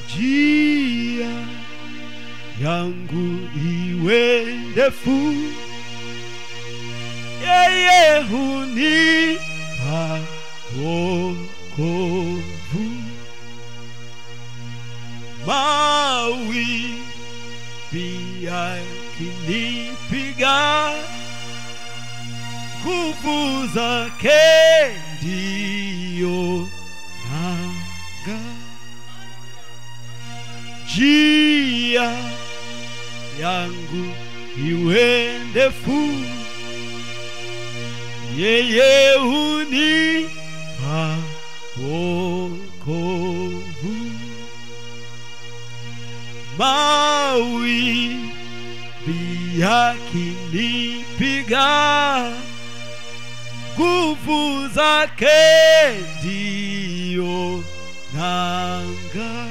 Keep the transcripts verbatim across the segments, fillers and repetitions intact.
njia yangu iwe ndefu, yeye hunipa wokovu. Mawimbi yakinipiga, nguvu zake ndiyo nanga. Njia yangu iwe ndefu, yeye hunipa wokovu. Mawimbi yakinipiga, nguvu zake ndiyo nanga.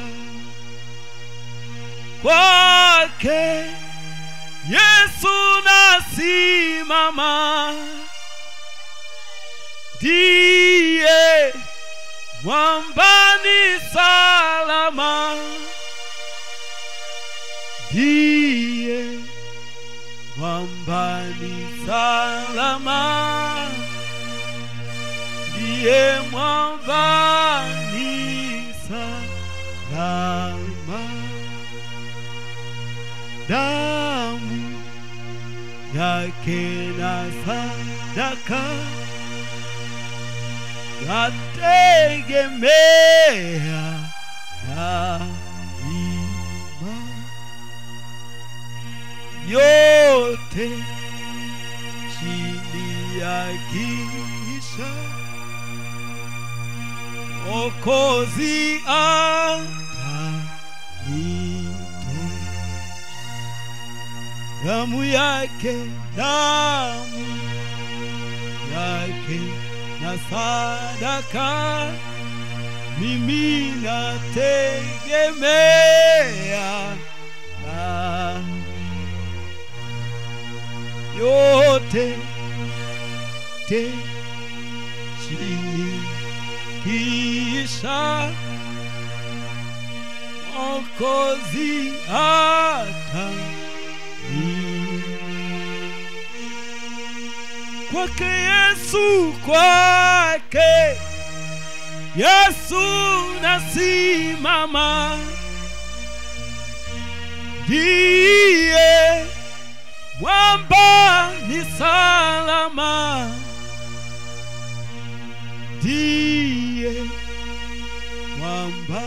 Kwake Yesu nasimama, ndiye mwambani salama, ndiye mwambani salama, ndiye mwambani salama. Damu yake na sadaka nategemea daima, yote chini ya kisha Mwokozi atanitoa. Damu yake, damu yake na sadaka, mimi nategemea na yote te chini kisha Mwokozi atanitoa. Kwake Yesu, kwake Yesu nasimama, ndiye mwamba ni salama, ndiye mwamba.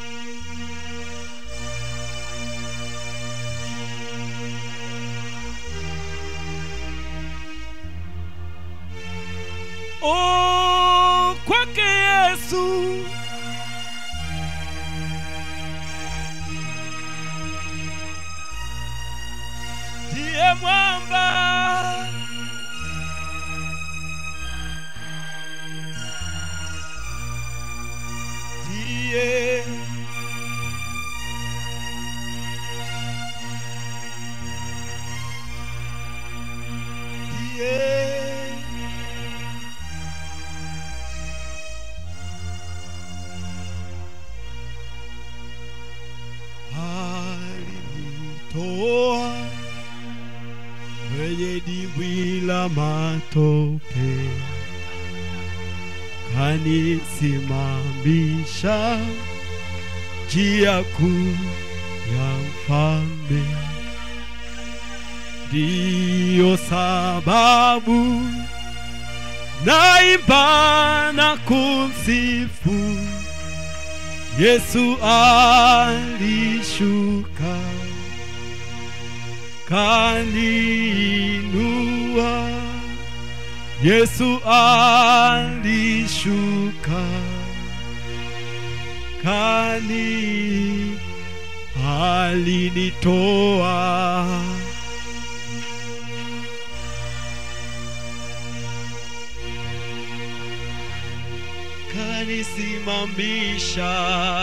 Oh, kwake Yesu ndiye mwamba, ndiye ndiye toa kwenye dimbwi la matope, kanisimamisha njia kuu ya mfalme. Ndiyo sababu naimba na kumsifu, Yesu alishuka kaniinua, Yesu alishuka kani alinitoa. Kanisimamisha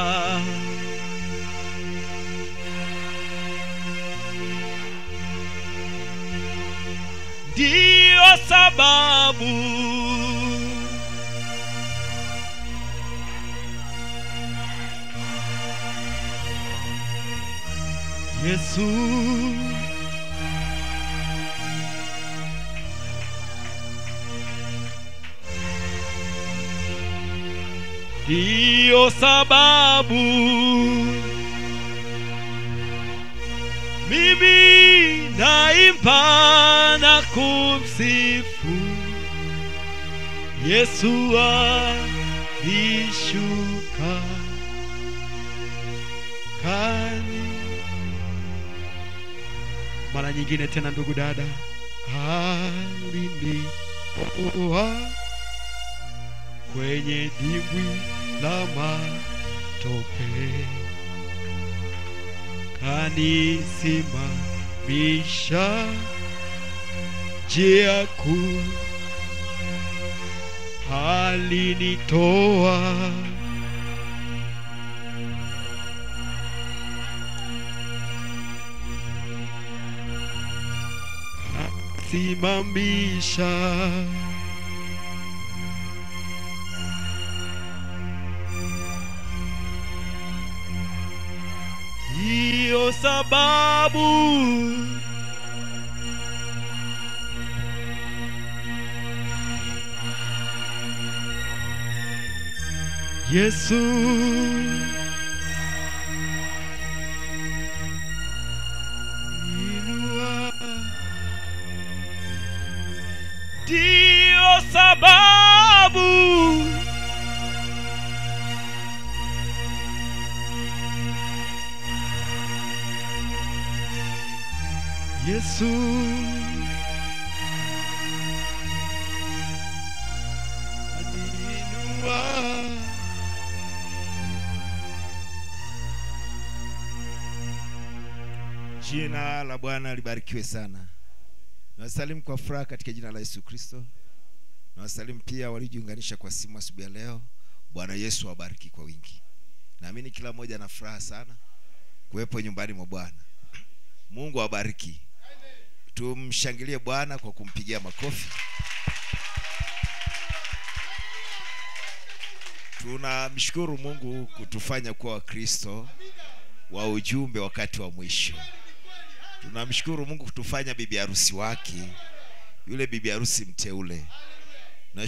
ndiyo sababu Yesu. Ndiyo sababu mimi naimba na kumsifu. Yesu alishuka kani. Mara nyingine tena ndugu dada, aliniokoa kwenye dimbwi la matope, kanisimamisha njia kuu, alinitoa simamisha hiyo sababu Yesu inua, ndiyo sababu Yesu inua. Jina la Bwana libarikiwe sana. Nawasalimu kwa furaha katika jina la Yesu Kristo. Nawasalimu pia walijiunganisha kwa simu asubuhi ya leo. Bwana Yesu awabariki kwa wingi. Naamini kila mmoja ana furaha sana kuwepo nyumbani mwa Bwana. Mungu awabariki. Tumshangilie Bwana kwa kumpigia makofi. Tunamshukuru Mungu kutufanya kuwa Wakristo wa ujumbe wakati wa mwisho. Tunamshukuru Mungu kutufanya bibi harusi wake, yule bibi harusi mteule.